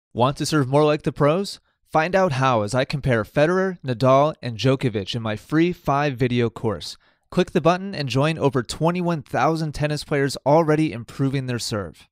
Want to serve more like the pros? Find out how as I compare Federer, Nadal, and Djokovic in my free 5-video course. Click the button and join over 21,000 tennis players already improving their serve.